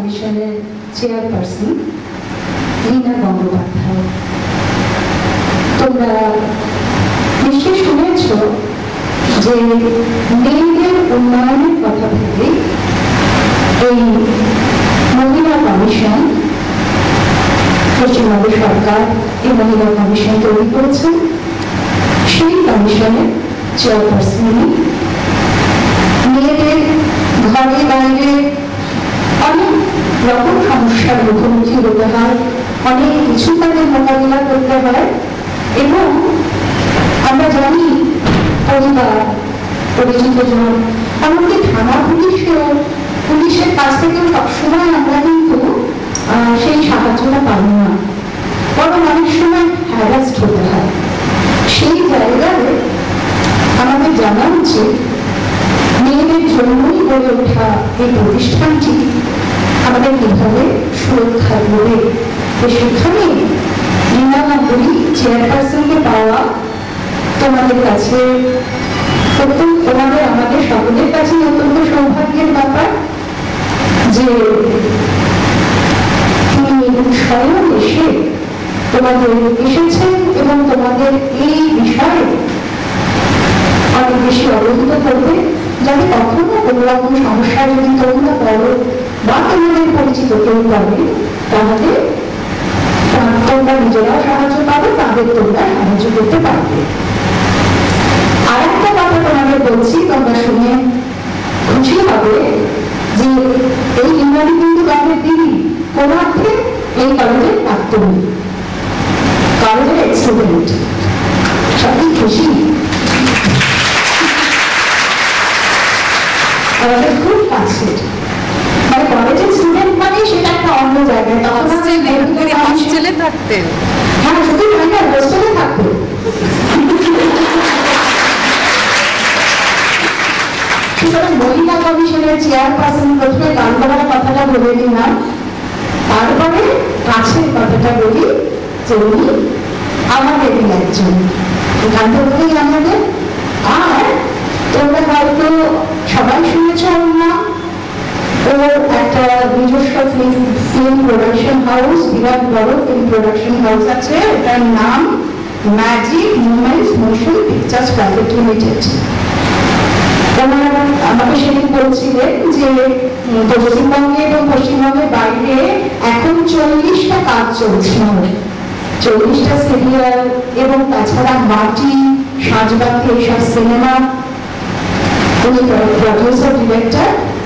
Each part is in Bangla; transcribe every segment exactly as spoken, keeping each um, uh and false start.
কমিশনের চেয়ারপারসন লীনা গঙ্গোপাধ্যায়। তোমরা নিশ্চয়ই শুনেছ যে মেয়েদের উন্নয়নের কথা ভেবে এই মহিলা কমিশন, পশ্চিমবঙ্গ সরকার এই মহিলা কমিশন তৈরি করেছেন। সেই কমিশনের চেয়ারপারসন মেয়েদের ঘরে বাইরে অনেক রকম সমস্যার মুখোমুখি হতে হয়, অনেক কিছু তাদের মোকাবিলা করতে হয় এবং আমরা জানি পরিবার, পরিচিত জন, এমনকি থানা পুলিশেও পুলিশের কাছ থেকেও সবসময় আমরা কিন্তু সেই সাহায্যটা পাই না, বরং অনেক সময় হ্যারাস্ট হতে হয়। সেই জায়গায় আমাদের জানা উচিত মেয়েদের জন্যই গড়ে ওঠা এই প্রতিষ্ঠানটি আমাদের কিভাবে সুরক্ষা দেবে। সেখানে লীনা গাঙ্গুলি চেয়ারপারসনকে পাওয়া তোমাদের কাছে অত্যন্ত, তোমাদের আমাদের সকলের কাছে অত্যন্ত সৌভাগ্যের ব্যাপার যে তিনি স্বয়ং এসে তোমাদের এসেছেন এবং তোমাদের এই বিষয়ে অনেক বেশি অবহিত করবে, যাতে কখনো কোনো রকম সমস্যা যদি তোমরা করো বা তোমাদের পরিচিত কেউ পাবে, তাহলে তোমরা নিজেরাও সাহায্য পাবে, তাদের তোমরা সাহায্য করতে পারবে। আর একটা কথা তোমাদের বলছি, তোমরা শুনে খুশি হবে যে এই ইংরাজি কিন্তু আমাদের দিদি কোন অর্থে এই কলেজের প্রাক্তন, কলেজের এক্সটুডেন্ট, সবই খুশি। আমাদের খুব কাছে মানে কলেজের স্টুডেন্ট মানে সেটা একটা অন্য জায়গায়, তখন হোস্টেলে থাকতেন। হ্যাঁ, শুধু হোস্টেলে থাকতেন। সুতরাং মহিলা কমিশনের চেয়ারপারসন প্রথমে গানবাবার কথাটা বলে দিলাম, তারপরে কাছের কথাটা বলি যে উনি আমাদেরই একজন, গান বলতেই আমাদের। আর তোমরা হয়তো সবাই শুনেছ ওর নাম, ওর একটা নিজস্ব ফিল্ম প্রোডাকশন হাউস, বিরাট বড় ফিল্ম প্রোডাকশন হাউস আছে, ওটার নাম magic movements motion pictures private limited. ওনার আমাকে সেদিন বলছিলেন যে পশ্চিমবঙ্গে এবং পশ্চিমবঙ্গের বাইরে এখন চল্লিশটা কাজ চলছে, চল্লিশটা সিরিয়াল এবং তাছাড়া মাটি, সাজবাতি, এইসব সিনেমা। উনি প্রডিউসার, ডিরেক্টর।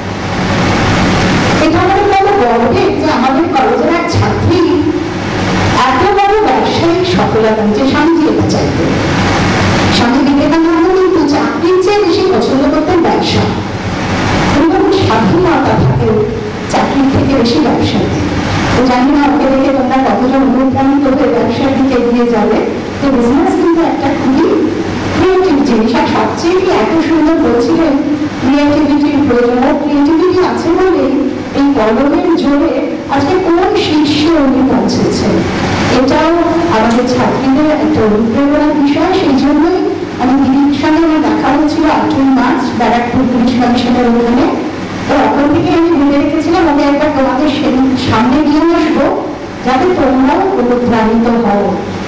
এটা আমাদের বড় গর্বের যে আমাদের কলেজের এক ছাত্রী এত বড় ব্যবসায়িক সফলতা, যে স্বামীজি এটা চাইতেন। স্বামী বিবেকানন্দ কিন্তু চাকরির চেয়ে বেশি পছন্দ করতেন ব্যবসা, এবং স্বাধীনতা থাকে চাকরির থেকে বেশি ব্যবসাতে। তো জানি না ওকে দেখে তোমরা কতজন অনুপ্রাণিত হয়ে ব্যবসার দিকে এগিয়ে যাবে। তো বিজনেস কিন্তু একটা খুবই ক্রিয়েটিভ জিনিস, আর সবচেয়ে কি এত সুন্দর বলছিলেন ক্রিয়েটিভিটির প্রয়োজন, ক্রিয়েটিভিটি আছে বলেই এই কলমের জোরে আজকে কোন শীর্ষে উনি পৌঁছেছেন। এটাও আমাদের ছাত্রীদের একটা অনুপ্রেরণার বিষয়। সেই জন্যই আমি দিদির সঙ্গে আমার দেখা হয়েছিল আটই মার্চ ব্যারাকপুর পুলিশ কমিশনের ওখানে। তো ওখান থেকে আমি ভেবে রেখেছিলাম ওকে একবার তোমাদের সামনে নিয়ে আসবো, যাতে তোমরাও অনুপ্রাণিত হও।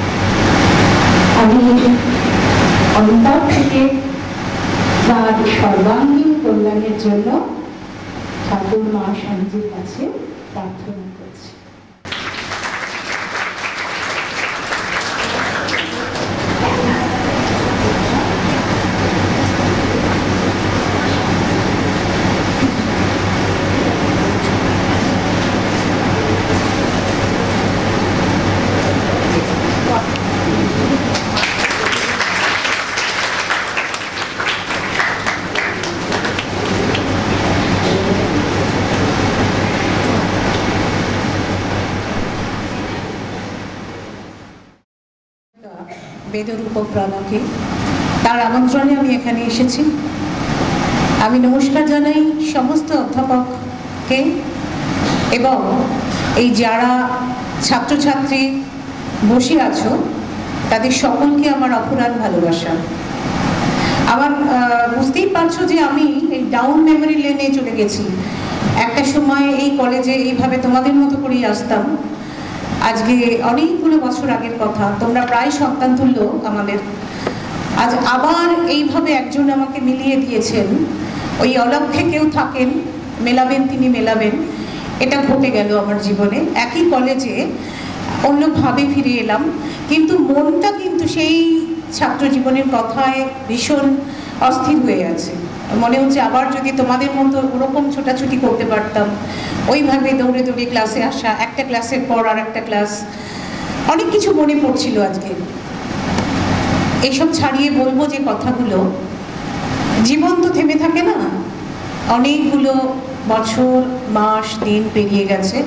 আমি অন্তর থেকে তার সর্বাঙ্গীন কল্যাণের জন্য ঠাকুর মা স্বামীজির কাছে প্রার্থনা করছি। বেদের উপপ্রাণকে তার আমন্ত্রণে আমি এখানে এসেছি। আমি নমস্কার জানাই সমস্ত অধ্যাপককে এবং এই যারা ছাত্রছাত্রী বসে আছো তাদের সকলকে আমার অপরাধ ভালোবাসা। আমার বুঝতেই পারছো যে আমি এই ডাউন মেমোরি লেনে চলে গেছি। একটা সময় এই কলেজে এইভাবে তোমাদের মতো করেই আসতাম। আজকে অনেকগুলো বছর আগের কথা, তোমরা প্রায় সন্তান তুল্য আমাদের। আজ আবার এইভাবে একজন আমাকে মিলিয়ে দিয়েছেন। ওই অলক্ষ্যে কেউ থাকেন, মেলাবেন তিনি মেলাবেন, এটা ঘটে গেল আমার জীবনে। একই কলেজে অন্যভাবে ফিরে এলাম, কিন্তু মনটা কিন্তু সেই ছাত্র জীবনের কথায় ভীষণ অস্থির হয়ে আছে। মনে হচ্ছে আবার যদি তোমাদের মতো ওরকম ছোটাছুটি করতে পারতাম, ওইভাবে দৌড়ে দৌড়ে ক্লাসে আসা, একটা ক্লাসের পর আর একটা ক্লাস, অনেক কিছু মনে পড়ছিল আজকে। এইসব ছাড়িয়ে বলবো যে কথাগুলো, জীবন তো থেমে থাকে না, অনেকগুলো বছর মাস দিন পেরিয়ে গেছে,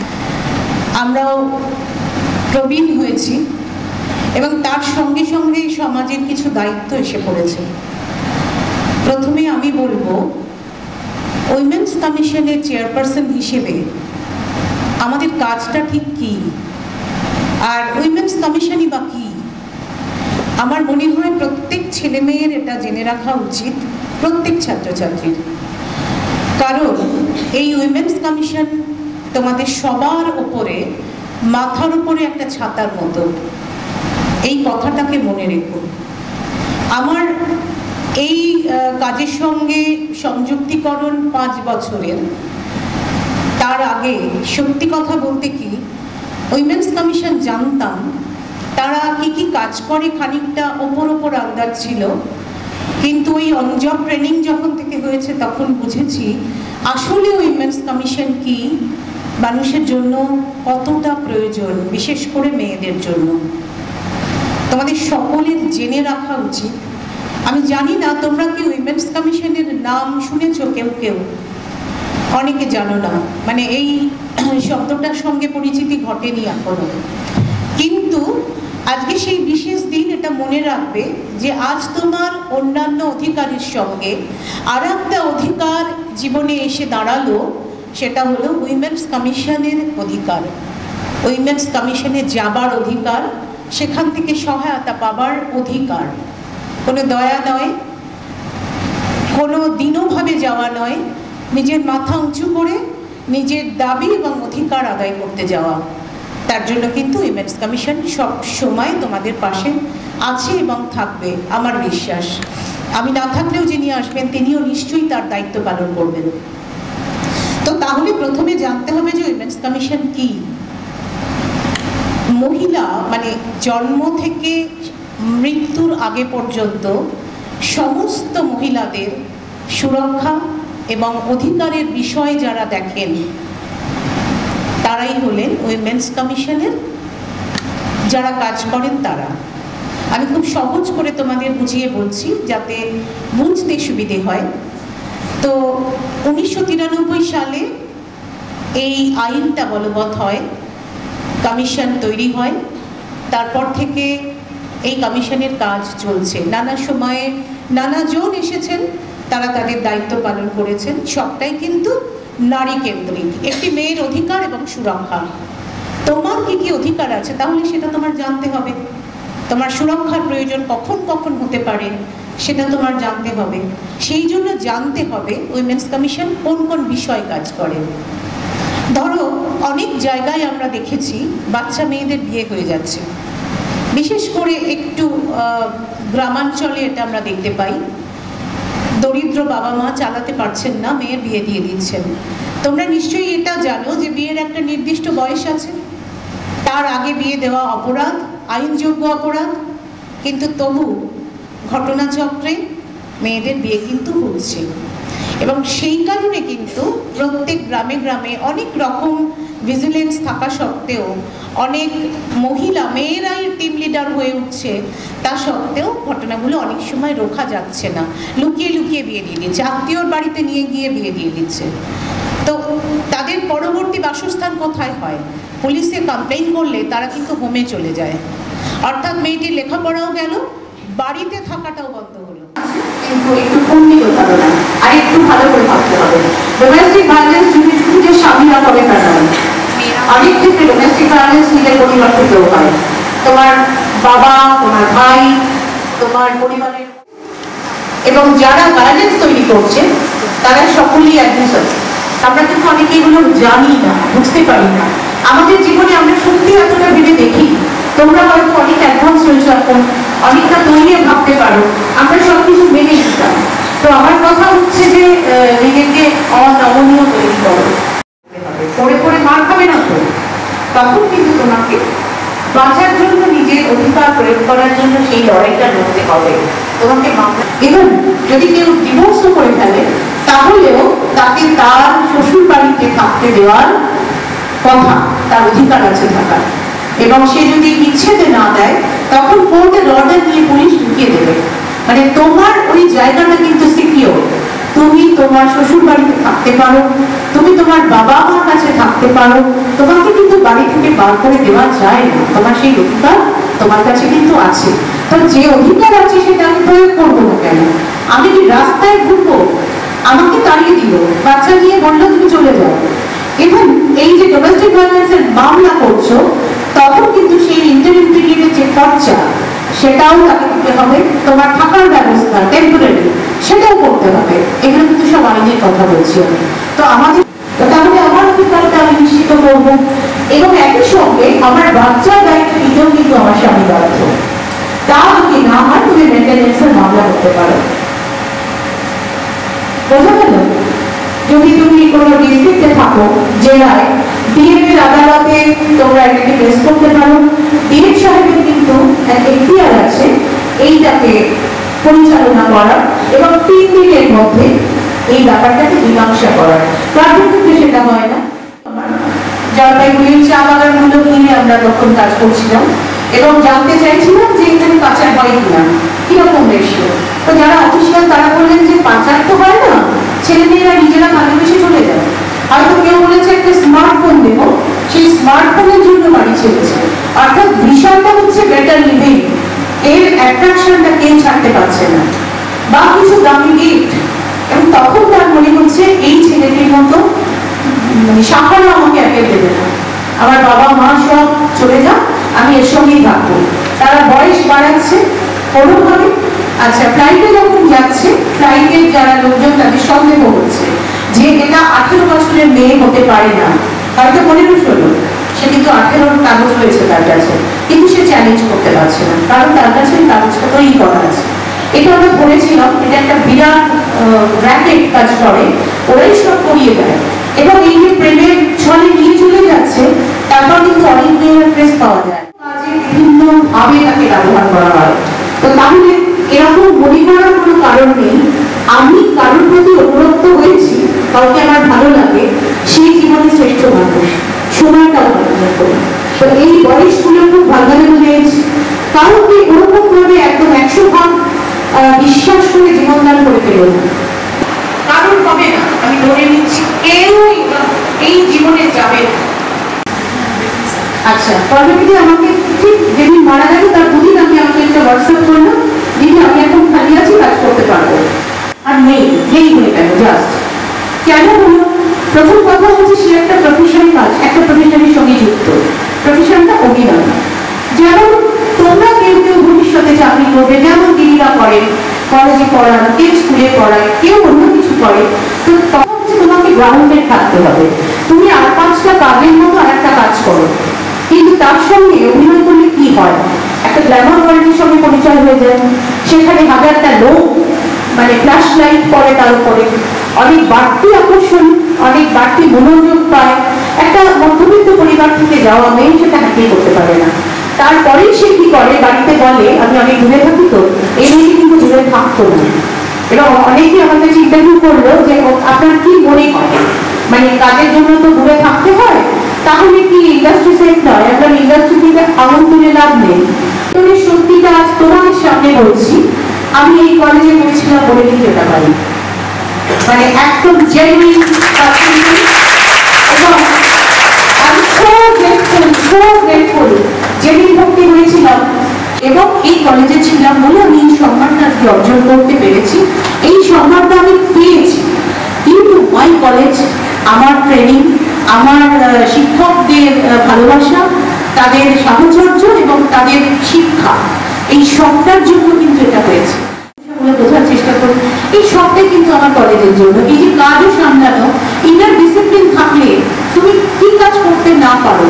আমরাও প্রবীণ হয়েছি এবং তার সঙ্গে সঙ্গে সমাজের কিছু দায়িত্ব এসে পড়েছে। প্রথমে আমি বলবো, উইমেন্স কমিশনের চেয়ারপারসন হিসেবে আমাদের কাজটা ঠিক কি, আর উইমেন্স কমিশনই বা কি। আমার মনে হয় প্রত্যেক ছেলেমেয়ের এটা জেনে রাখা উচিত, প্রত্যেক ছাত্রছাত্রীর। কারণ এই উইমেন্স কমিশন তোমাদের সবার উপরে, মাথার উপরে একটা ছাতার মতো, এই কথাটাকে মনে রেখো। আমার এই কাজের সঙ্গে সংযুক্তিকরণ পাঁচ বছরের। তার আগে সত্যি কথা বলতে কি, উইমেন্স কমিশন জানতাম তারা কি কি কাজ করে, খানিকটা ওপর ওপর আন্দাজ ছিল, কিন্তু ওই অন জব ট্রেনিং যখন থেকে হয়েছে তখন বুঝেছি আসলে উইমেন্স কমিশন কি, মানুষের জন্য কতটা প্রয়োজন, বিশেষ করে মেয়েদের জন্য। তোমাদের সকলের জেনে রাখা উচিত। আমি জানি না তোমরা কি উইমেন্স কমিশনের নাম শুনেছো, কেউ কেউ, অনেকে জানো না, মানে এই শব্দটার সঙ্গে পরিচিতি ঘটেনি এখনো। কিন্তু আজকে সেই বিশেষ দিন, এটা মনে রাখবে যে আজ তোমার অন্যান্য অধিকারের সঙ্গে আর একটা অধিকার জীবনে এসে দাঁড়ালো, সেটা হলো উইমেন্স কমিশনের অধিকার, উইমেন্স কমিশনে যাবার অধিকার, সেখান থেকে সহায়তা পাবার অধিকার। কোনো দয়া নয়, কোনো দীনভাবে যাওয়া নয়, নিজের মাথা উঁচু করে নিজের দাবি এবং অধিকার আদায় করতে যাওয়া। তার জন্য কিন্তু উইমেন্স কমিশন সব সময় তোমাদের পাশে আছে এবং থাকবে, আমার বিশ্বাস। আমি না থাকলেও যিনি আসবেন তিনিও নিশ্চয়ই তার দায়িত্ব পালন করবেন। তো তাহলে প্রথমে জানতে হবে যে উইমেন্স কমিশন কি। মহিলা মানে জন্ম থেকে মৃত্যুর আগে পর্যন্ত সমস্ত মহিলাদের সুরক্ষা এবং অধিকারের বিষয় যারা দেখেন, তারাই হলেন উইমেন্স কমিশনের যারা কাজ করেন তারা। আমি খুব সহজ করে তোমাদের বুঝিয়ে বলছি যাতে বুঝতে সুবিধে হয়। তো উনিশশো তিরানব্বই সালে এই আইনটা বলবৎ হয়, কমিশন তৈরি হয়। তারপর থেকে এই কমিশনের কাজ চলছে। নানা সময়ে নানাজন এসেছেন, তারা তাদের দায়িত্ব পালন করেছেন। সবটাই কিন্তু নারী কেন্দ্রিক, একটি মেয়ের অধিকার এবং সুরক্ষা। তোমার কি কি অধিকার আছে তাহলে সেটা তোমার জানতে হবে। তোমার সুরক্ষার প্রয়োজন কখন কখন হতে পারে সেটা তোমার জানতে হবে। সেই জন্য জানতে হবে উইমেন্স কমিশন কোন কোন বিষয় কাজ করে। ধরো অনেক জায়গায় আমরা দেখেছি বাচ্চা মেয়েদের বিয়ে হয়ে যাচ্ছে, বিশেষ করে একটু গ্রামাঞ্চলে এটা আমরা দেখতে পাই। দরিদ্র বাবা মা চালাতে পারছেন না, মেয়ের বিয়ে দিয়ে দিচ্ছেন। তোমরা নিশ্চয়ই এটা জানো যে বিয়ের একটা নির্দিষ্ট বয়স আছে, তার আগে বিয়ে দেওয়া অপরাধ, আইনযোগ্য অপরাধ। কিন্তু তবু ঘটনাচক্রে মেয়েদের বিয়ে কিন্তু হচ্ছে, এবং সেই কারণে কিন্তু প্রত্যেক গ্রামে গ্রামে অনেক রকম ভিজিলেন্স থাকা সত্ত্বেও অনেক মহিলা মেয়েরাই টিম লিডার হয়ে উঠছে। তা সত্ত্বেও ঘটনাগুলো অনেক সময় রোখা যাচ্ছে না, লুকিয়ে লুকিয়ে বিয়ে দিয়ে দিচ্ছে, আত্মীয়র বাড়িতে নিয়ে গিয়ে বিয়ে দিয়ে দিচ্ছে। তো তাদের পরবর্তী বাসস্থান কোথায় হয়? পুলিশে কমপ্লেইন করলে তারা কিন্তু হোমে চলে যায়। অর্থাৎ মেয়েটির লেখাপড়াও গেল, বাড়িতে থাকাটাও বন্ধ হলো। কিন্তু একটু কমই হতে না, আর একটু ভালো করে ভাবতে হবে। ডোমেস্টিক ভায়োলেন্স যদি শুধু যে স্বামীরা করে তা নয়, অনেক ক্ষেত্রে ডোমেস্টিক ভায়োলেন্স নিজের পরিবার থেকেও হয়। তোমার বাবা, তোমার ভাই, তোমার পরিবারের, এবং যারা ভায়োলেন্স তৈরি করছে তারা সকলেই অ্যাবিউজার। আমরা কিন্তু অনেকে এগুলো জানি না, বুঝতে পারি না। আমাদের জীবনে আমরা সত্যি এতটা ভেবে দেখি, তোমরা হয়তো অনেক অ্যাডভান্স রয়েছো এখন, অনেকটা তৈরি ভাবতে পারো, আমরা সবকিছু মেনে নিতাম। তো আমার কথা হচ্ছে যে নিজেকে অনমনীয় তৈরি করো, পরে পরে মার খাবে না তো, তখন কিন্তু তোমাকে বাঁচার জন্য নিজের অধিকার প্রয়োগ করার জন্য সেই লড়াইটা লড়তে হবে তোমাকে। এবং যদি কেউ ডিভোর্স করে ফেলে তাহলেও তাকে তার শ্বশুর বাড়িতে থাকতে দেওয়ার কথা, তার অধিকার আছে থাকার। এবং সে যদি ইচ্ছেতে না দেয় তখন কোর্টের অর্ডার নিয়ে পুলিশ ঢুকিয়ে দেবে। মানে তোমার ওই জায়গাটা কিন্তু সিকিউর, তুমি তোমার শ্বশুর বাড়িতে থাকতে পারো, তুমি তোমার বাবা মার কাছে থাকতে পারো, তোমাকে কিন্তু বাড়ি থেকে বার করে দেওয়া যায় না। তোমার সেই অধিকার তোমার কাছে কিন্তু আছে। তো যে অধিকার আছে সেটা আমি প্রয়োগ করবো না কেন? আমি কি রাস্তায় ঘুরবো? আমাকে তাড়িয়ে দিল, বাচ্চা নিয়ে বললো তুমি চলে যাও। এবং এই যে ডোমেস্টিক ভায়োলেন্সের মামলা করছো, তখন কিন্তু সেই ইন্টারিম পিরিয়ডের যে খরচা সেটাও তাকে দিতে হবে, তোমার থাকার ব্যবস্থা টেম্পোরারি সেটাও করতে হবে। এগুলো কিন্তু সব আইনের কথা বলছি আমি। তো আমাদের তাহলে আমার অধিকারটা আমি নিশ্চিত করবো, এবং একই সঙ্গে আমার বাচ্চার দায়িত্ব নিতেও কিন্তু আমার স্বামী বাধ্য। তা যদি না হয় তুমি মেনটেন্যান্সের মামলা করতে পারো। বোঝা গেল? যদি তুমি কোনো ডিস্ট্রিক্টে থাকো, জেলায়, ডিএম এর আদালতে তোমরা এটাকে কেস করতে পারো। ডিএম সাহেবের কিন্তু এখতিয়ার আছে এইটাকে পরিচালনা করার এবং তিন দিনের মধ্যে এই ব্যাপারটাকে মীমাংসা করার। প্রাথমিক ক্ষেত্রে সেটা হয় না। জলপাইগুড়ির চা বাগানগুলো নিয়ে আমরা তখন কাজ করছিলাম এবং জানতে চাইছিলাম যে এখানে পাচার হয় কিনা, কিরকম রেশিও। তো যারা অফিসিয়াল তারা বললেন যে পাচার তো হয় না, ছেলেমেয়েরা নিজেরা ভালোবেসে চলে যায়। হয়তো কেউ বলেছে একটা স্মার্টফোন দেবো, সেই স্মার্টফোনের জন্য বাড়ি ছেড়েছে। অর্থাৎ বিষয়টা হচ্ছে বেটার লিভিং, এর অ্যাট্রাকশনটা কেউ ছাড়তে পারছে না, বা কিছু দামি গিফট। এবং তখন তার মনে হচ্ছে এই ছেলেটির মতো সাফল্য আমাকে একে দেবে না, আমার বাবা মা সব চলে যাক, আমি এর সঙ্গেই থাকবো। তারা বয়স বাড়াচ্ছে কোনোভাবে। আচ্ছা, ফ্লাইটে যখন যাচ্ছে, ফ্লাইটের যারা লোকজন তাদের সন্দেহ হচ্ছে যে এটা আঠেরো বছরের মেয়ে হতে পারে না, হয়তো পনেরো ষোলো, সে কিন্তু আঠেরোর কাগজ রয়েছে তার কাছে, কিন্তু সে চ্যালেঞ্জ করতে পারছে না, কারণ তার কাছে কাগজটা তৈরি করা আছে। এটা আমরা বলেছিলাম, এটা একটা বিরাট র্যাকেট কাজ করে, ওরাই সব করিয়ে দেয়। এবং এই যে প্রেমের ছলে নিয়ে চলে যাচ্ছে, তারপর কিন্তু অনেক মেয়ের প্রেস পাওয়া যায়, কাজে বিভিন্ন ভাবে তাকে ব্যবহার করা হয়। তো তাহলে এরকম মনে করার কোনো কারণ নেই। আমি কারোর প্রতি অনুরক্ত হয়েছি, কাউকে আমার ভালো লাগে, সেই জীবনে শ্রেষ্ঠ মানুষ, সময়টাও ভালো করি। তো এই বয়সগুলো খুব ভালোভাবে হয়েছি, কাউকে ওরকম ভাবে একদম একশো ভাগ বিশ্বাস করে জীবনদান করে ফেলো না, কারণ হবে না। আমি ধরে নিচ্ছি কেউ এই জীবনে যাবে না। আচ্ছা, পরবর্তীতে আমাকে ঠিক যেদিন মারা গেল তার দুদিন আমি আমাকে একটা হোয়াটসঅ্যাপ করলাম, দিদি আমি এখন খালি আছি, কাজ করতে পারবো। আর নেই, নেই হয়ে গেল জাস্ট। কেন হলো? প্রথম কথা হচ্ছে সে একটা প্রফেশনাল কাজ, একটা প্রফেশনের সঙ্গে যুক্ত, প্রফেশনটা অভিনয়। যেমন তোমরা কেউ কেউ ভবিষ্যতে চাকরি করবে, যেমন দিদিরা করেন, কলেজে পড়ান, কেউ স্কুলে পড়ায়, কেউ অন্য কিছু করে। তো তখন হচ্ছে তোমাকে গ্রাউন্ডে থাকতে হবে। তুমি আর পাঁচটা কাজের মতো আর একটা কাজ করো, কিন্তু তার সঙ্গে অভিনয় করলে কি হয়, একটা গ্ল্যামার ওয়ার্ল্ডের সঙ্গে পরিচয় হয়ে যায়। সেখানে হাজারটা লোক মানে ফ্ল্যাশ লাইট পরে, তার উপরে অনেক বাড়তি আকর্ষণ, অনেক বাড়তি মনোযোগ পায়। একটা মধ্যবিত্ত পরিবার থেকে যাওয়া মেয়ে সেটা হ্যান্ডেল করতে পারে না। তারপরেই সে কি করে, বাড়িতে বলে আমি অনেক দূরে থাকি, তো এই মেয়েকে কিন্তু দূরে থাকতো না। এবং অনেকে আমাদের ইন্টারভিউ করলো যে আপনার কি মনে হয়, মানে কাজের জন্য তো দূরে থাকতে হয়, তাহলে কি ইন্ডাস্ট্রি সেফ নয়? আপনার ইন্ডাস্ট্রি থেকে আগুন তুলে লাভ নেই। তবে সত্যিটা আজ তোমাদের সামনে বলছি, আমি এই কলেজে পড়েছিলাম বলে দিতে যেতে পারি, মানে একদম জেনুইন। এবং আমি সো গ্রেটফুল, সো গ্রেটফুল যেদিন ভর্তি হয়েছিলাম এবং এই কলেজে ছিলাম বলে আমি এই সম্মানটা আজকে অর্জন করতে পেরেছি। এই সম্মানটা আমি পেয়েছি কিন্তু ওই কলেজ, আমার ট্রেনিং, আমার শিক্ষকদের ভালোবাসা, তাদের সাহচর্য এবং তাদের শিক্ষা, এই সবটার জন্য কিন্তু এটা হয়েছে। বোঝার চেষ্টা করি, এই সবটাই কিন্তু আমার কলেজের জন্য। এই যে কাজও সামলানো, ইন্টার না পারো,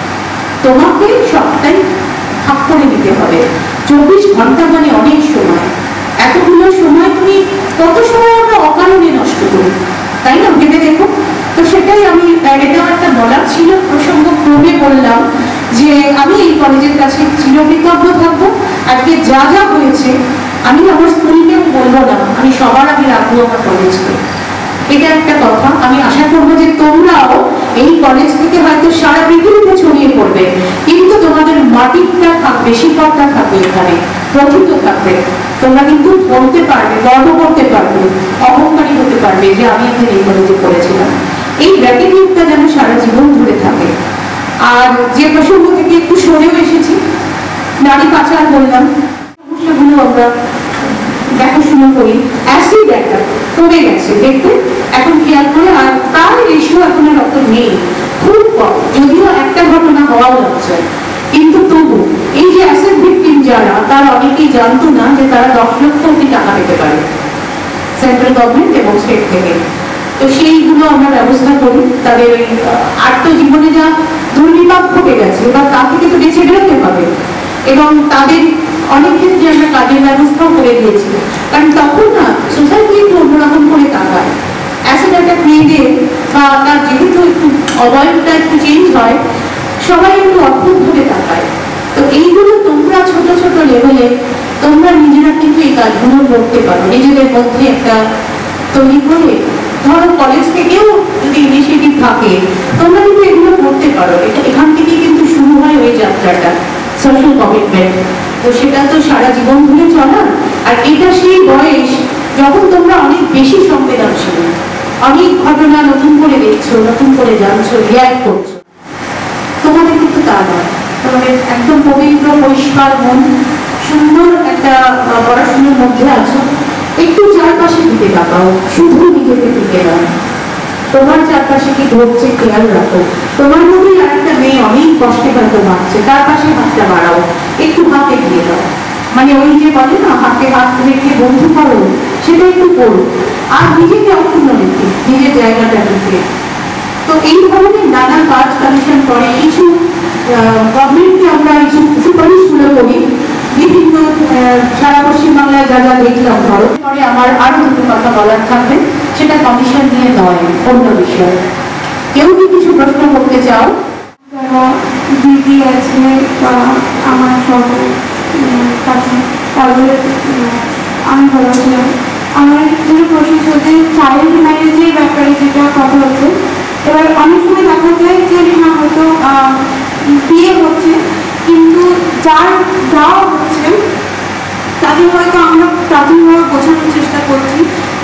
তোমাকে সবটাই ভাগ করে নিতে হবে। চব্বিশ ঘন্টা মানে অনেক সময়, এতগুলো সময় তুমি কত সময় আমরা অকারণে নষ্ট করি, তাই না? ভেবে দেখো। তো সেটাই আমি, এটাও একটা বলার ছিল, প্রসঙ্গ ক্রমে বললাম যে আমি এই কলেজের কাছে চিরকৃতজ্ঞ থাকবো। আজকে যা যা হয়েছে আমি আমার স্কুলকেও বলবো না, আমি সবার আগে রাখবো আমার কলেজকে। এটা একটা কথা। আমি আশা করবো যে তোমরাও এই কলেজ থেকে হয়তো সারা পৃথিবীতে ছড়িয়ে পড়বে, কিন্তু তোমাদের মাটিটা থাকবে, শিকড়টা থাকবে, এখানে প্রকৃত থাকবে। তোমরা কিন্তু বলতে পারবে, গর্ব করতে পারবে, অহংকারী হতে পারবে যে আমি এখানে এই কলেজে পড়েছিলাম। এই গ্র্যাটিটিউডটা যেন সারা জীবন ধরে থাকে। আর যে প্রসঙ্গ থেকে একটু সরেও এসেছি, নারী পাচার বললাম, সমস্যাগুলো আমরা দেখাশোনা করি। অ্যাসিড অ্যাটাক কমে গেছে দেখতে, এখন খেয়াল করে, আর তার রেশিও এখন আর অত নেই, খুব কম, যদিও একটা ঘটনা হওয়াও লাগছে। কিন্তু তবু এই যে অ্যাসিড ভিকটিম যারা, তার অনেকেই জানতো না যে তারা দশ লক্ষ অব্দি টাকা পেতে পারে সেন্ট্রাল গভর্নমেন্ট এবং স্টেট থেকে। তো সেইগুলো আমরা ব্যবস্থা করি। তাদের আত্মজীবনে যা দুর্বিপাক ঘটে গেছে বা তা থেকে তো বেঁচে বেরোতে হবে, এবং তাদের অনেক ক্ষেত্রে আমরা কাজের ব্যবস্থাও করে দিয়েছি। কারণ তখন না সোসাইটি একটু অন্যরকম করে তাকায়, অ্যাসিড অ্যাটাক মেয়েদের বা তার যেহেতু একটু অবয়বটা একটু চেঞ্জ হয়, সবাই একটু অদ্ভুতভাবে তাকায়। তো এইগুলো তোমরা ছোট ছোট লেভেলে তোমরা নিজেরা কিন্তু এই কাজগুলো করতে পারো, নিজেদের মধ্যে একটা তৈরি করে। ধরো কলেজ থেকেও যদি ইনিশিয়েটিভ থাকে, তোমরা কিন্তু এগুলো করতে পারো। এটা এখান থেকে কিন্তু শুরু হয় ওই যাত্রাটা, সোশ্যাল কমিটমেন্ট। তো সেটা তো সারা জীবন ধরে চলার। আর এটা সেই বয়স যখন তোমরা অনেক বেশি সংবেদনশীল, অনেক ঘটনা নতুন করে দেখছো, নতুন করে জানছো, রিয়াক্ট করছো। তোমাদের কিন্তু তা নয়, তোমাদের একদম পবিত্র পরিষ্কার মন, সুন্দর একটা পড়াশোনার মধ্যে আছো। একটু চারপাশে দিকে তাকাও, শুধু নিজেকে দিকে নয়, তোমার চারপাশে কি ঘটছে খেয়াল রাখো। তোমার মধ্যেই আর একটা মেয়ে অনেক কষ্টে হয়তো ভাবছে, তার পাশে হাতটা বাড়াও, একটু হাতে দিয়ে দাও। মানে ওই যে বলে না, হাতে হাত রেখে বন্ধু করো, সেটা একটু করো। আর নিজেকে অক্ষুণ্ণ রেখে, নিজের জায়গাটা রেখে। তো এই ধরনের নানা কাজ কমিশন করে। কিছু গভর্নমেন্টকে আমরা কিছু সুপারিশগুলো করি বিভিন্ন সারা পশ্চিমবাংলায় যা যা দেখলাম। ধরো পরে আমার আরো দুটো কথা বলার থাকবে, সেটা কমিশন নিয়ে নয়, অন্য বিষয়। কেউ কি কিছু প্রশ্ন করতে চাও? যারা দিদি আছে বা আমার সবার কাছে, তাদের আমি বলেছিলাম আমার কিছু প্রশ্ন হচ্ছে চাইল্ড ম্যারেজের ব্যাপারে যেটা কথা হচ্ছে। এবার অনেক সময় দেখা যায় যে না হয়তো বিয়ে হচ্ছে, কিন্তু যার যাওয়া হচ্ছে তাদের হয়তো আমরা প্রাথমিকভাবে বোঝানোর চেষ্টা করছি,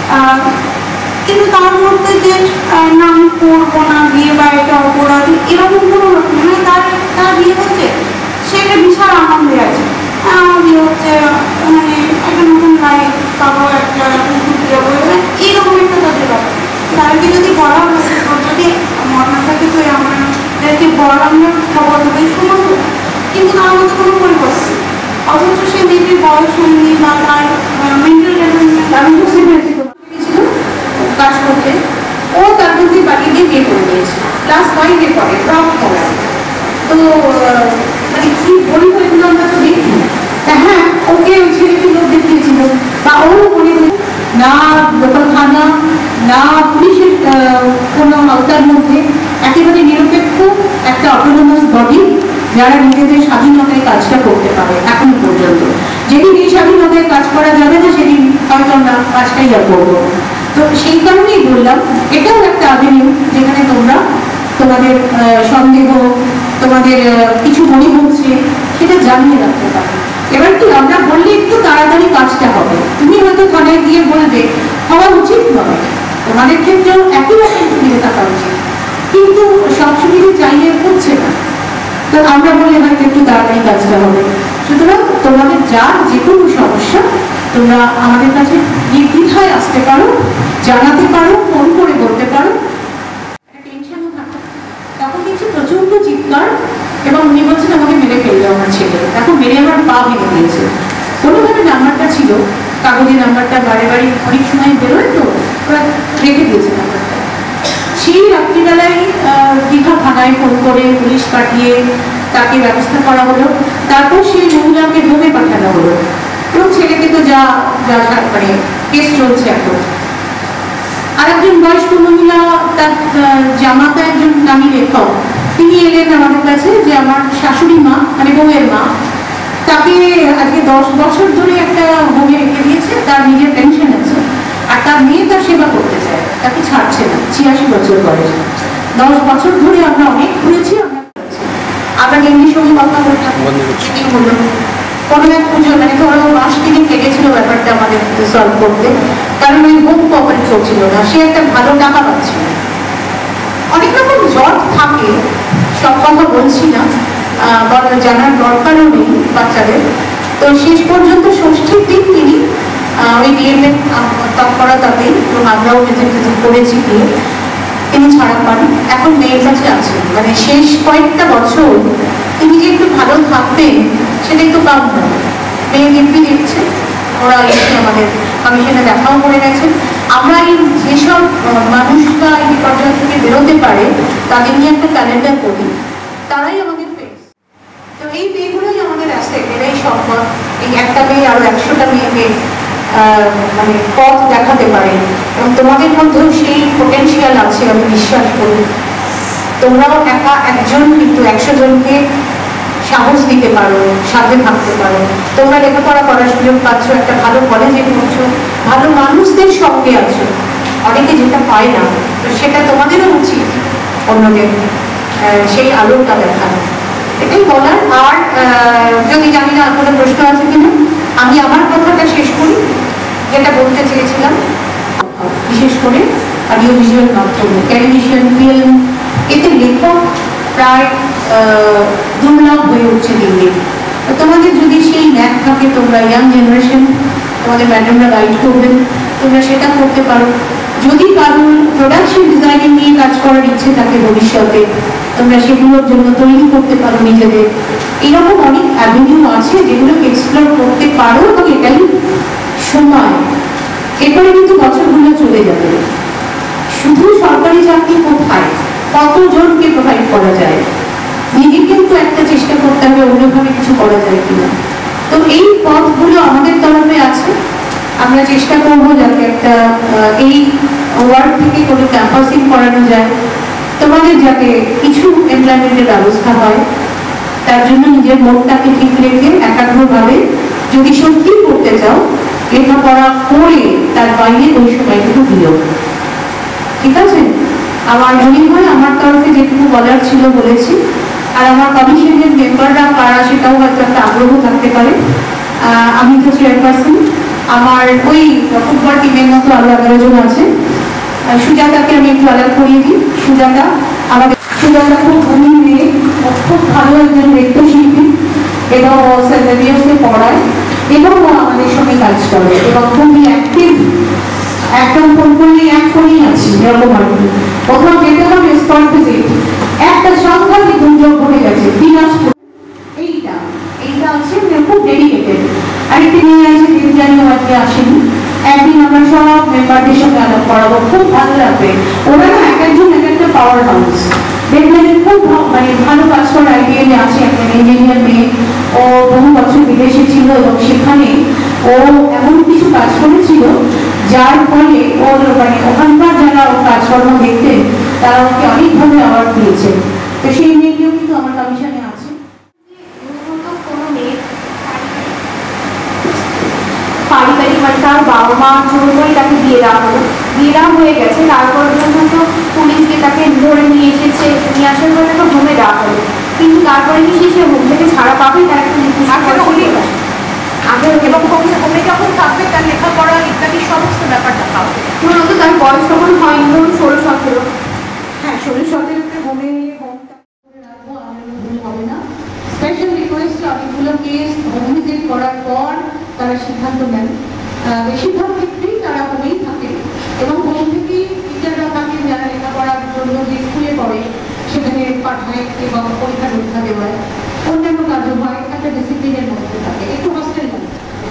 কিন্তু তার মধ্যে যে না আমি করবো না বিয়ে বা এটা অপরাধ, এরকম কোনো রকম মানে তার তার বিয়ে হচ্ছে, সে একটা বিশাল আনন্দে আছে। আমার বিয়ে হচ্ছে, মানে একটা নতুন লাইফ পাবো, একটা ঘুরতে যাবো, এইরকম একটা তাদের ব্যাপার। তাদেরকে যদি বলা হয় যদি মরনা থাকে তো আমাদেরকে বলা আমরা খবর দেবে সমস্ত, কিন্তু তার মধ্যে কোনো পরিবর্তন, অথচ সে মেয়েটির বয়স হয়নি বা তার মেন্টাল ডেভেলপমেন্ট। আমি বুঝতে পেরেছি তোমার ছিল কাজ করতে, ও তার মধ্যে বাড়ি দিয়ে বিয়ে করে দিয়েছে, ক্লাস ফাইভে পড়ে, ফ্রক পড়ে। তো মানে কি বলবো, এগুলো আমরা তো দেখি। হ্যাঁ, ওকে ওই ছেলেকে লোক দেখিয়েছিল, বা ওরও মনে হয় না লোকাল থানা না পুলিশের কোনো আওতার মধ্যে, একেবারে নিরপেক্ষ একটা অটোনোমাস বডি যারা নিজেদের স্বাধীনতায় কাজটা করতে পারে এখনো পর্যন্ত। যেদিন এই স্বাধীনতায় কাজ করা যাবে না, সেদিন হয়তো আমরা কাজটাই আর করবো। তো সেই কারণেই বললাম এটাও একটা অ্যাভিনিউ যেখানে তোমরা তোমাদের সন্দেহ, তোমাদের কিছু মনে হচ্ছে, সেটা জানিয়ে রাখতে পারো। এবার কি আমরা বললে একটু তাড়াতাড়ি কাজটা হবে, তুমি হয়তো থানায় গিয়ে বলবে, হওয়া উচিত নয়, তোমাদের ক্ষেত্রেও একই রকম সুবিধা থাকা উচিত, কিন্তু সব সুবিধা চাইলে হচ্ছে না। তো আমরা বললে হয়তো একটু তাড়াতাড়ি কাজটা হবে। সুতরাং তোমাদের যার যে কোনো সমস্যা তোমরা আমাদের কাছে নির্দ্বিধায় আসতে পারো, জানাতে পারো, ফোন করে বলতে পারো। টেনশনও থাকে, তখন দেখছি প্রচন্ড চিৎকার, এবং উনি বলছেন আমাকে মেরে ফেললো আমার ছেলে, এখন মেরে আমার পা ভেঙে দিয়েছে। কোনোভাবে নাম্বারটা ছিল, কাগজে নাম্বারটা বারে বারে অনেক সময় বেরোয়, তো ওরা রেখে দিয়েছে নাম্বারটা। সেই রাত্রিবেলায় দীঘা থানায় থানায় ফোন করে পুলিশ পাঠিয়ে তাকে ব্যবস্থা করা হলো। তারপর সেই মহিলাকে ডোবে পাঠানো হলো এবং ছেলেকে তো যা যা মানে কেস চলছে এখন। আর একজন বয়স্ক মহিলা, তার জামাতা একজন নামী লেখক, তিনি এলেন আমাদের কাছে যে আমার শাশুড়ি মা মানে বউয়ের মা, তাকে আজকে দশ বছর ধরে একটা হোমে রেখে দিয়েছে, তার নিজের পেনশন আছে, আর তার মেয়ে তার সেবা করতে চায়, তাকে ছাড়ছে না, ছিয়াশি বছর বয়স। দশ বছর ধরে আমরা অনেক ঘুরেছি, আমরা আমরা এমনি সঙ্গে কথা বলতাম, হলো কোনো এক পুজো মানে ধরো মাস থেকে কেটেছিল ব্যাপারটা আমাদের সলভ করতে, কারণ ওই হোম কোঅপারেট চলছিল না, সে একটা ভালো টাকা পাচ্ছিল। অনেক রকম জট থাকে, সব কথা বলছি না, জানার দরকারও নেই বাচ্চাদের। তো শেষ পর্যন্ত ষষ্ঠীর দিন তিনি ওই ডিএমএ তৎপরা তাতে এবং আমরাও মেজেন্ট করেছি দিয়ে তিনি ছাড়া পান, এখন মেয়ের কাছে আছেন। মানে শেষ কয়েকটা বছর তিনি যে একটু ভালো থাকবেন সেটা একটু কম না, মেয়ে দিব্যি দেখছে, ওরা এসে আমাদের কমিশনে দেখাও করে গেছেন। আমরা এই যেসব মানুষরা এই পর্যায় থেকে বেরোতে পারে তাদের নিয়ে একটা ক্যালেন্ডার করি, তারাই আমাদের ফেস। তো এই মেয়েগুলোই আমাদের অ্যাসেট, এরাই সম্পদ। এই একটা মেয়ে আরো একশোটা মেয়েকে মানে পথ দেখাতে পারে, এবং তোমাদের মধ্যেও সেই পোটেনশিয়াল আছে আমি বিশ্বাস করি। তোমরাও একা একজন কিন্তু একশো জনকে সাহস দিতে পারো, সাথে থাকতে পারো। তোমরা লেখাপড়া করার সুযোগ পাচ্ছ, একটা ভালো কলেজে পড়ছো, ভালো মানুষদের সঙ্গে আছো, অনেকে যেটা পায় না, তো সেটা তোমাদেরও উচিত অন্যদের সেই আলোটা দেখানো, এটাই বলার। আর যদি জানি না কোনো প্রশ্ন আছে কিনা, আমি আমার কথাটা শেষ করি, যেটা বলতে চেয়েছিলাম। বিশেষ করে অডিও ভিজুয়াল মাধ্যমে, টেলিভিশন, ফিল্ম, এতে লেখক প্রায় দুর্লভ হয়ে উঠছে দিন দিন। তোমাদের যদি সেই ন্যাক থাকে, তোমরা ইয়াং জেনারেশন, তোমাদের ম্যাডামরা গাইড করবেন, তোমরা সেটা করতে পারো। যদি কারোর প্রোডাকশন ডিজাইনিং নিয়ে কাজ করার ইচ্ছে থাকে ভবিষ্যতে, তোমরা সেগুলোর জন্য তৈরি করতে পারো নিজেদের। এরকম অনেক অ্যাভিনিউ আছে যেগুলোকে এক্সপ্লোর করতে পারো, এবং এটাই সময়। এরপরে কিন্তু বছরগুলো চলে যাবে। শুধু সরকারি চাকরি কোথায়, কতজনকে প্রোভাইড করা যায়, নিজে কিন্তু একটা চেষ্টা করতে হবে অন্যভাবে কিছু করা যায় কিনা। তো এই পথগুলো আমাদের তরফে আছে, আমরা চেষ্টা করবো যাতে একটা এই ওয়ার্ড থেকে কোনো ক্যাম্পাসিং করানো যায়, তোমাদের যাতে কিছু এমপ্লয়মেন্টের ব্যবস্থা হয়। তার জন্য নিজের মনটাকে ঠিক রেখে একাগ্রভাবে যদি সত্যি করতে চাও, লেখাপড়া করে তার বাইরে ওই সময়টুকু দিও, ঠিক আছে? আমার মনে হয় আমার তরফে যেটুকু বলার ছিল বলেছি। আর আমার কমিশনের মেম্বাররা কারা সেটাও হয়তো একটা আগ্রহ থাকতে পারে। আমি তো চেয়ারপারসন, আমার ওই ফুটবল টিমের মতো আরো এগারো জন আছে। সুজাতাকে আমি একটু আলাপ করিয়ে দিই। সুজাতা আমাদের সুজাতা খুব ধনী মেয়ে, খুব ভালো একজন নৃত্যশিল্পী, এবং সেন্ট জেভিয়ার্সে পড়ায়, এবং আমাদের সঙ্গে কাজ করে, এবং খুবই অ্যাক্টিভ। একদম ফোন করলে এক ফোনই আছে, এরকম আর কি। কোথাও যেতে হবে স্পট ভিজিট, একটা সাংঘাতিক দুর্যোগ ঘটে গেছে দিনাজপুর, এইটা এইটা আছে, খুব ডেডিকেটেড। আরেকটি মেয়ে আছে দিনজানিও আজকে আসেনি, একদিন আমরা সব মেম্বারদের সঙ্গে আলাপ করাবো, খুব ভালো লাগবে। ওরা না এক একজন এক একটা পাওয়ার হাউস, দেখবেন খুব মানে ভালো কাজ করার আইডিয়া আছে। একটা ইঞ্জিনিয়ার মেয়ে, ও বহু বছর বিদেশে ছিল এবং সেখানে ও এমন কিছু কাজ করেছিল যার ফলে ওর মানে ওখানকার যারা ওর কাজকর্ম দেখতেন তারা ওকে অনেকভাবে অ্যাওয়ার্ড দিয়েছে। তো সেই মেয়েটিও কিন্তু আমার কমিশনে আছে। কোনো মেয়ে পারিবারিক মানে তার বাবা মা জোর করে তাকে বিয়ে দেওয়া হলো, বিয়ে দেওয়া হয়ে গেছে, তারপর পর্যন্ত পুলিশকে তাকে ধরে নিয়ে এসেছে, নিয়ে আসার পর তাকে হোমে দেওয়া হলো। কিন্তু তারপরে কি সে হোম থেকে ছাড়া পাবে, তার একটা আগে এবং হোমে যখন থাকবে তার লেখাপড়া ইত্যাদি সমস্ত ব্যাপারটা পাবে। মূলত তার বয়স তখন হয়নি, ধরুন ষোলো সতেরো হ্যাঁ ষোলো সতেরোতে হোমে হোমটা করে রাখবো, আমাদের ভুল হবে না। স্পেশাল রিকোয়েস্ট, অনেকগুলো কেস হোম ভিজিট করার পর তারা সিদ্ধান্ত নেন। বেশিরভাগ ক্ষেত্রেই তারা হোমেই থাকে, এবং হোম থেকেই টিচাররা থাকেন যারা লেখাপড়ার জন্য যে স্কুলে পড়ে সেখানে পাঠায় এবং পরীক্ষা নিরীক্ষা দেওয়ায়, অন্যান্য কাজও হয়, একটা ডিসিপ্লিনের মধ্যে থাকে, একটু হস্টেল মধ্যে।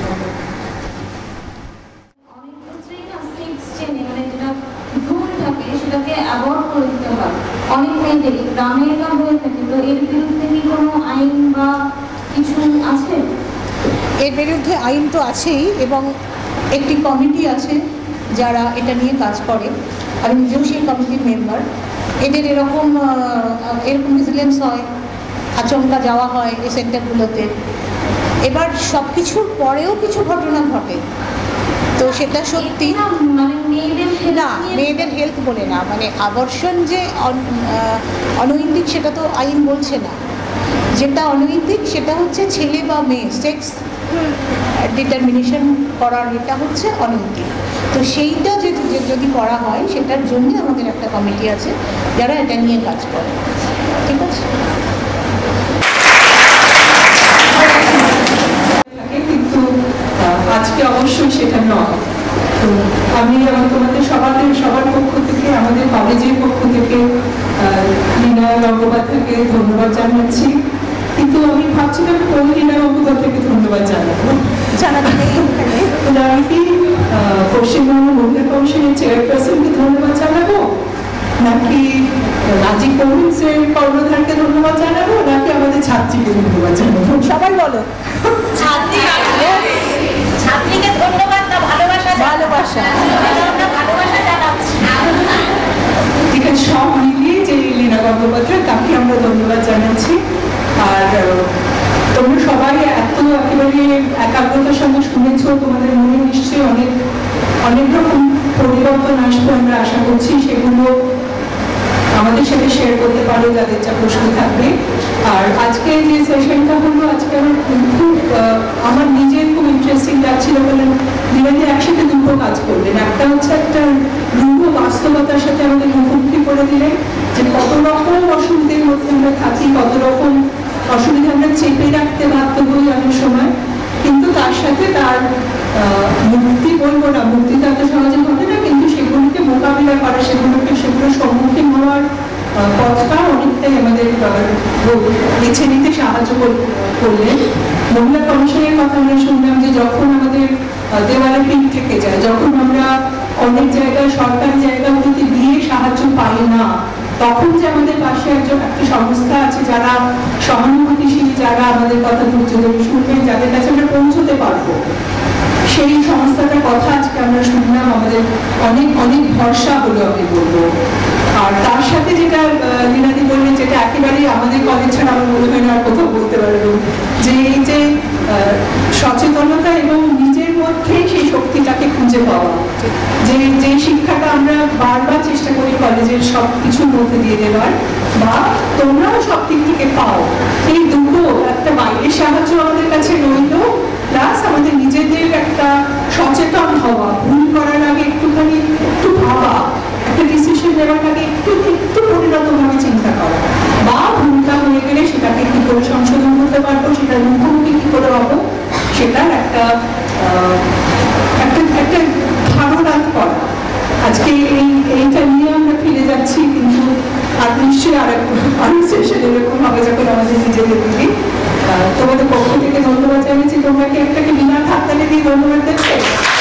অনেক ক্ষেত্রেই না সিক্স চেনে মানে যেটা ভুল থাকে সেটাকে অ্যাভয়েড করে দিতে হয়। অনেক বাইরেদের গ্রামেরা হয়ে থাকে, তো এর বিরুদ্ধে কি কোনো আইন বা কিছু আছে? এর বিরুদ্ধে আইন তো আছেই, এবং একটি কমিটি আছে যারা এটা নিয়ে কাজ করে। আমি নিজেও সেই কমিটির মেম্বার। এদের এরকম এরকম ভিজিলেন্স হয়, আচমকা যাওয়া হয় এই সেন্টারগুলোতে। এবার সব কিছুর পরেও কিছু ঘটনা ঘটে, তো সেটা সত্যি মানে মেয়েদের না, মেয়েদের হেলথ বলে না, মানে আবর্ষণ যে অনৈতিক সেটা তো আইন বলছে না। যেটা অনৈতিক সেটা হচ্ছে ছেলে বা মেয়ে সেক্স ডিটারমিনেশন করার, এটা হচ্ছে অনৈতিক। তো সেইটা যদি যদি করা হয় সেটার জন্য আমাদের একটা কমিটি আছে যারা এটা নিয়ে কাজ করে। ঠিক আছে, কিন্তু আজকে অবশ্যই সেটা নয়। তো আমি আমার তোমাদের সবাদের সবার পক্ষ থেকে, আমাদের কলেজের পক্ষ থেকে লীনা গঙ্গোপাধ্যায়কে ধন্যবাদ জানাচ্ছি। কিন্তু আমি ভাবছিলাম কোন লীনা গঙ্গোপাধ্যায়কে ধন্যবাদ জানাবো। আমি কি পশ্চিমবঙ্গ মহিলা কমিশনের চেয়ারপারসনকে ধন্যবাদ জানাবো, নাকি রাজীব কমিন্সের কর্ণধারকে ধন্যবাদ জানাবো, নাকি আমাদের ছাত্রীকে ধন্যবাদ জানাবো? সবাই বলো। ছাত্রীকে ধন্যবাদ না ভালোবাসা ভালোবাসা ভালোবাসা জানাচ্ছি। ঠিক আছে, সব মিলিয়ে যে লীনা গঙ্গোপাধ্যায় তাকে আমরা ধন্যবাদ জানাচ্ছি। আর তোমরা সবাই এত একেবারে একাগ্রতার সঙ্গে শুনেছ, তোমাদের মনে নিশ্চয়ই অনেক অনেক রকম পরিবর্তন আসবে আমরা আশা করছি। সেগুলো আমাদের সাথে শেয়ার করতে পারো যাদের যা প্রশ্ন থাকবে। আর আজকে যে সেশনটা হলো, আজকে আমার খুব আমার নিজের খুব ইন্টারেস্টিং লাগছিল, কারণ দিনে একসাথে দুটো কাজ করলেন। একটা হচ্ছে একটা রূঢ় বাস্তবতার সাথে আমাদের মুখোমুখি করে দিলেন যে কত রকম অসুবিধার মধ্যে আমরা থাকি, কত রকম অসুবিধা আমরা চেপে রাখতে বাধ্য হই অনেক সময়, কিন্তু তার সাথে তার মুক্তি বলবো না, মুক্তি তো এত সহজে হবে না, কিন্তু সেগুলোকে মোকাবিলা করা, সেগুলোকে সেগুলোর সম্মুখীন হওয়ার পথটা অনেকটাই আমাদের বেছে নিতে সাহায্য করলেন। মহিলা কমিশনের কথা আমরা শুনলাম যে যখন আমাদের দেওয়ালে পিঠ থেকে যায়, যখন আমরা অনেক জায়গায় সরকারি জায়গাগুলোতে গিয়ে সাহায্য পাই না, তখন যে আমাদের পাশে একজন একটা সংস্থা আছে যারা সহানুভূতিশীল, যারা আমাদের কথা ধৈর্য ধরে শুনবেন, যাদের কাছে আমরা পৌঁছতে পারবো, সেই সংস্থাটার কথা আজকে আমরা শুনলাম। আমাদের অনেক অনেক ভরসা হলো আমি বলবো। আর তার সাথে যেটা লীনাদি বললেন, যেটা একেবারেই আমাদের কলেজ ছাড়া আমার মনে হয় না আর কোথাও বলতে পারবো, যে এই যে সচেতনতা এবং নিজের মধ্যেই সেই শক্তিটাকে খুঁজে পাওয়া, যে যে শিক্ষাটা আমরা বারবার চেষ্টা করি কলেজের সব কিছুর মধ্যে দিয়ে দেওয়ার, বা তোমরাও সব দিক থেকে পাও, এই দুটো, একটা বাইরের সাহায্য আমাদের কাছে রইল, প্লাস আমাদের নিজেদের একটা সচেতন হওয়া, ভুল করার আগে একটুখানি একটু ভাবা, একটা ডিসিশন নেওয়ার আগে একটু একটু পরিণতভাবে চিন্তা করা, বা ভুলটা হয়ে গেলে সেটাকে কি করে সংশোধন করতে পারবো, সেটার মুখোমুখি কি করে হবো, সেটার একটা একটা একটা ধারণা করা। আজকে এই এইটা নিয়ে আমরা ফিরে যাচ্ছি, কিন্তু আর নিশ্চয়ই আর আরো সেশন এরকম হবে যখন আমাদের নিজেদের দিকে। তোমাদের পক্ষ থেকে ধন্যবাদ জানাচ্ছি। তোমরা কি একটাকে বিনা হাততালি দিয়ে ধন্যবাদ দিচ্ছ?